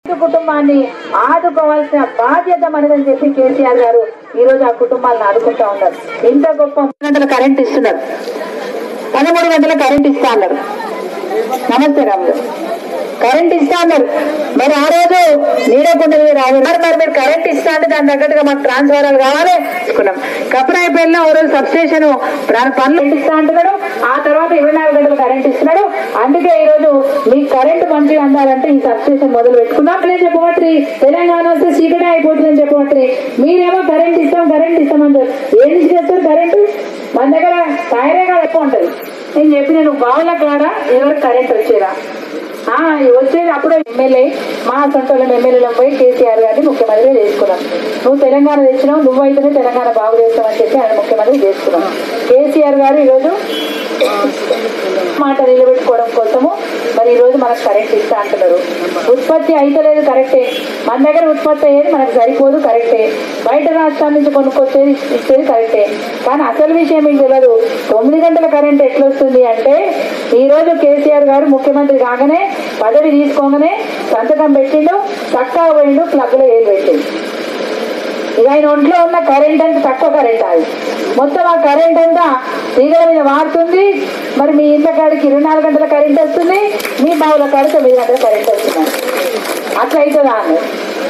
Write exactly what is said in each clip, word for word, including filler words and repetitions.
కుటుంబాన్ని ఆదుకోవాల్సిన బాధ్యత మనదని చెప్పి కేసీఆర్ గారు ఈ రోజు ఆ కుటుంబాలను ఆదుకుంటా ఉన్నారు. ఇంత గొప్ప గంటల కరెంట్ ఇస్తున్నారు, పదమూడు గంటల కరెంట్ ఇస్తా అన్నారు. నమస్తే రాము కరెంట్ ఇస్తా అన్నారు. మరి ఆ రోజు నీడకుండా రాదు మరి మీరు కరెంట్ ఇస్తా అంటే దాని తగ్గట్టుగా మాకు ట్రాన్స్ఫారాలు కావాలి తీసుకున్నాం. కప్రాయిపల్లిలో ఓ రోజు సబ్ స్టేషన్ పనులు ఇస్తా అంటున్నాడు, ఆ తర్వాత ఇరవై నాలుగు గంటలు కరెంట్ ఇస్తున్నాడు. అందుకే ఈ రోజు మీకు కరెంట్ మంచిగా అందాలంటే ఈ సబ్ స్టేషన్ మొదలు పెట్టుకున్నాం. నేను చెప్పబట్టి తెలంగాణ వస్తే చీకటే అయిపోతుందని చెప్పబట్టి మీరేమో కరెంట్ ఇస్తాం కరెంట్ ఇస్తామని ఏం చేస్తారు కరెంటు మన దగ్గర సాయరేగా ఎక్కువ ఉంటది. నేను చెప్పిన నువ్వు బావుల ద్వారా ఎవరికి కరెంట్ వచ్చేదా వచ్చేది అప్పుడే ఎమ్మెల్యే మా సొంతలం ఎమ్మెల్యేలో పోయి కేసీఆర్ గారిని ముఖ్యమంత్రి చేసుకున్నాం. నువ్వు తెలంగాణ తెచ్చినావు, నువ్వైతేనే తెలంగాణ బాగు చేస్తామని చెప్పి ఆయన ముఖ్యమంత్రి చేసుకున్నాం. కేసీఆర్ గారు ఈరోజు మాట నిలబెట్టుకోవడం కోసము మరి ఈ రోజు మనకు కరెంట్ ఇస్తా అంటున్నారు. ఉత్పత్తి అయితలేదు కరెక్టే, మన దగ్గర ఉత్పత్తి అయ్యేది మనకు సరిపోదు కరెక్టే, బయట రాష్ట్రాల నుంచి కొనుక్కొచ్చేది ఇచ్చేది కరెక్టే. కానీ అసలు విషయం మీకు తెలియదు, తొమ్మిది గంటల కరెంట్ ఎట్లా వస్తుంది అంటే ఈ రోజు కేసీఆర్ గారు ముఖ్యమంత్రి కాగానే పదవి తీసుకోగానే సంతకం పెట్టిండు, చక్కా పోయిండు, ప్లగ్లో ఏలు పెట్టిండు. ఇక ఆయన ఒంట్లో ఉన్న కరెంట్ అంతా తక్కువ కరెంట్ అది మొత్తం ఆ కరెంట్ అంతా తీగల మీద వాడుతుంది. మరి మీ ఇంట్లో కాడికి ఇరవై నాలుగు గంటల కరెంట్ వస్తుంది, మీ బావుల కాడ తొమ్మిది గంటల కరెంట్ వస్తుంది. అట్లా అవుతుందా అన్నది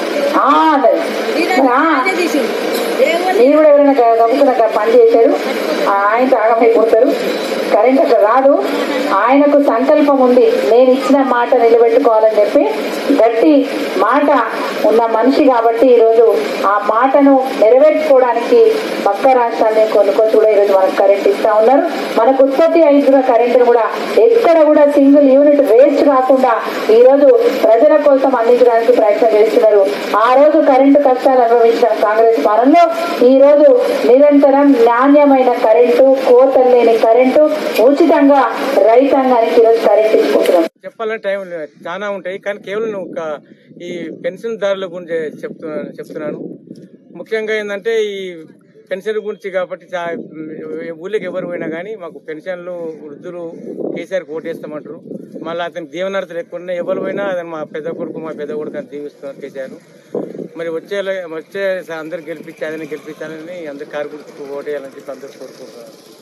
అన్నది మీరు కూడా ఎవరైనా గమ్ముకున్న పని చేశారు, ఆయన ఆగమైపోతారు. కరెంట్ అక్కడ రాదు. ఆయనకు సంకల్పం ఉంది, నేను ఇచ్చిన మాట నిలబెట్టుకోవాలని చెప్పి గట్టి మాట ఉన్న మనిషి కాబట్టి ఈరోజు ఆ మాటను నెరవేర్చుకోవడానికి పక్క రాష్ట్రాన్ని కొనుక్కొచ్చి కూడా ఈరోజు మనకు కరెంట్ ఇస్తా ఉన్నారు. మనకు ఉత్పత్తి అయిన కరెంటును కూడా ఎక్కడ కూడా సింగిల్ యూనిట్ వేస్ట్ కాకుండా ఈ రోజు ప్రజల కోసం అందించడానికి ప్రయత్నం చేస్తున్నారు. ఆ రోజు కరెంటు కష్టాలు అనుభవించిన కాంగ్రెస్ పాలనలో ఈ రోజు నిరంతరం నాణ్యమైన కరెంటు, కోతలు లేని కరెంటు ఉచితంగా రైతాంగానికి ఈరోజు కరెంట్ ఇచ్చుకుంటున్నాం. చెప్పాలంటే టైం చాలా ఉంటాయి, కానీ కేవలం ఒక ఈ పెన్షన్ దారుల గురించి చెప్తున్నాను చెప్తున్నాను ముఖ్యంగా ఏంటంటే ఈ పెన్షన్ గురించి కాబట్టి ఊళ్ళకి ఎవరు పోయినా కానీ మాకు పెన్షన్లు వృద్ధులు కేసీఆర్ ఓటేస్తామంటారు. మళ్ళీ అతనికి దీవెనార్థులు ఎక్కువ ఉన్నాయి, ఎవరు పోయినా అతను మా పెద్ద కొడుకు మా పెద్ద కొడుకు అని దీవిస్తున్నారు కేసీఆర్. మరి వచ్చే వచ్చే అందరు గెలిపించి అతన్ని గెలిపించాలని అందరు కారు గుర్తుకు ఓటేయాలని చెప్పి అందరూ కోరుకుంటున్నారు.